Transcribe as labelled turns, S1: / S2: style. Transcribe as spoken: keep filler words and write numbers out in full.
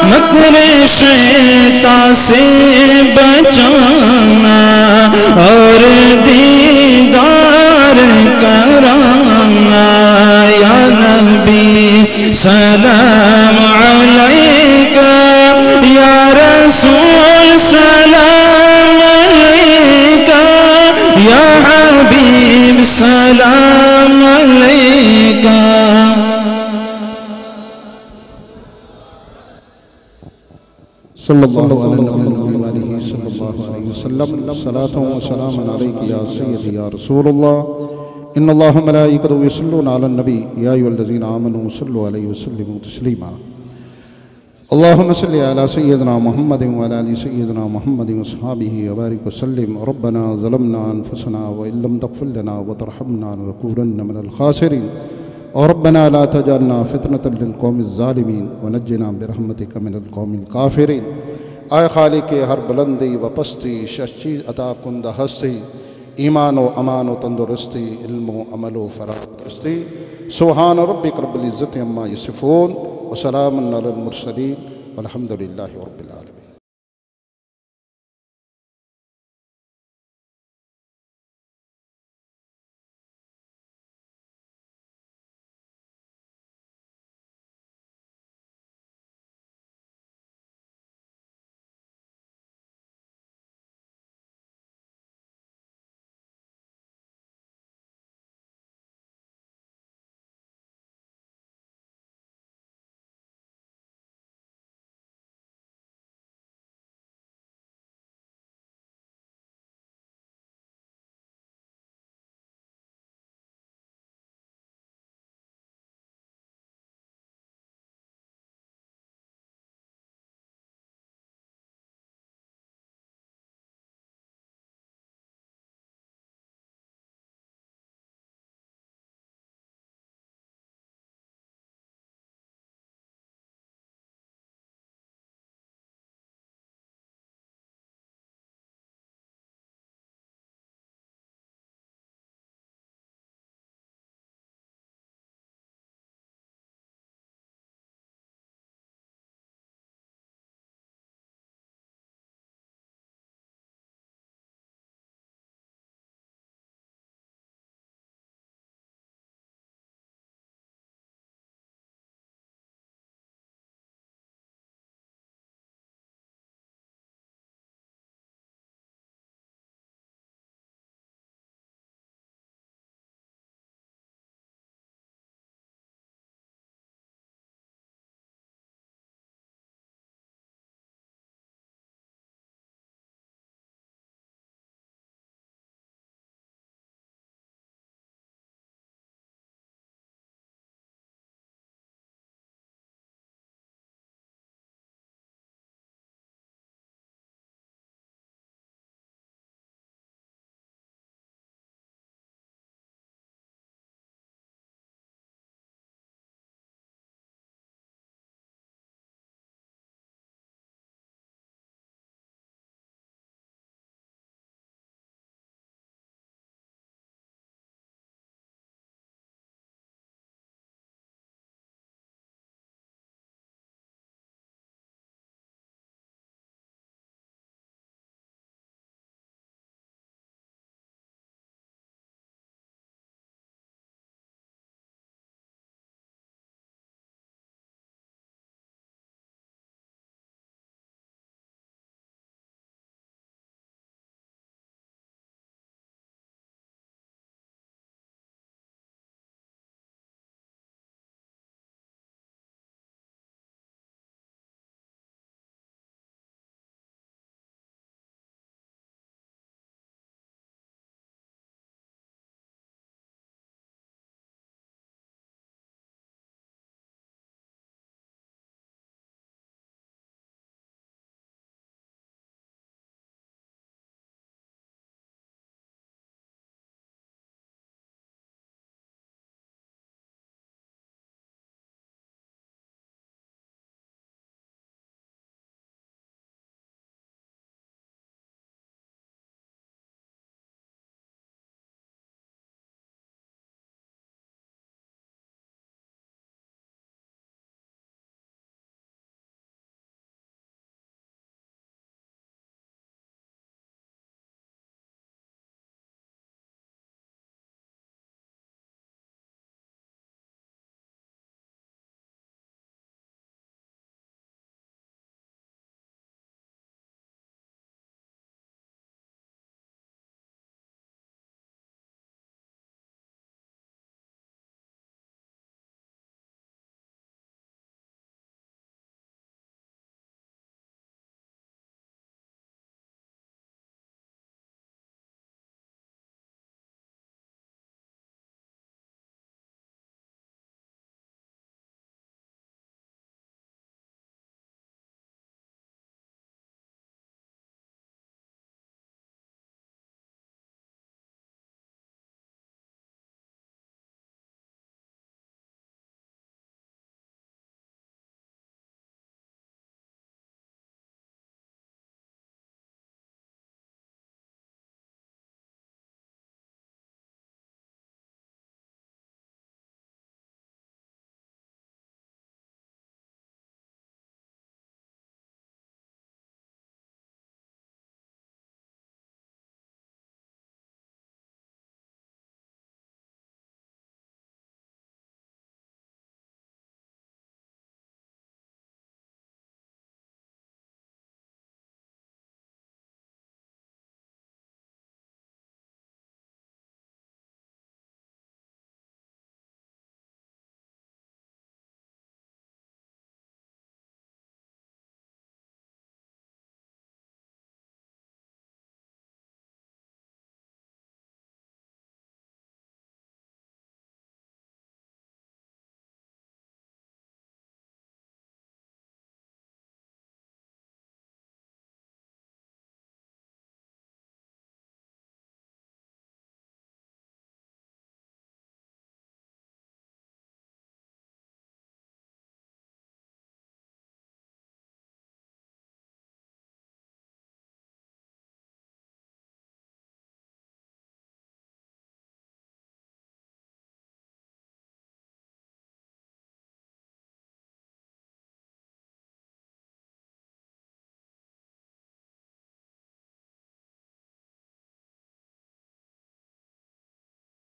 S1: मकरे शैतान से बचाना और दीदार कराना। या नबी सलाम अलैका, या रसूल सलाम अलैका, या हबीब सलाम अलैका।
S2: सल्लल्लाहु अलैहि वसल्लम सलातो व सलाम अलैका या सय्यदी या रसूलल्लाह। इन्नल्लाह व मलाइकतहु युसल्लूना अलन नबी या अय्युहल्लज़ीना आमनू सल्लु अलैहि वसल्लिमू तस्लीमा। अल्लाहुम्मा सल्लि अला सय्यिदिना मुहम्मदिन व अला आलि सय्यिदिना मुहम्मदिन व अस्हाबिही व बारिक व सल्लिम। रब्बना ज़लमना अनफुसना व इल्लम तग़फिर लना व तरहमना लनकूनन्न मिनल ख़ासिरीन। और रब्बना ला तजअलना फितनतन लिल क़ौमिज़ ज़ालिमीन व नज्जिना बिरहमतिका मिनल क़ौमिल काफ़िरीन। आए खालिक़ हर बुलंदी व पस्ती, शशि अता कुंद हस्ती, ईमान व अमान व तंदुरुस्ती, इल्म व अमल व फरागदस्ती। सुब्हान रब्बिक रब्बिल इज़्ज़ति अम्मा यसिफ़ून व सलामुन अलल मुरसलीन वल्हम्दुलिल्लाहि रब्बिल आलमीन।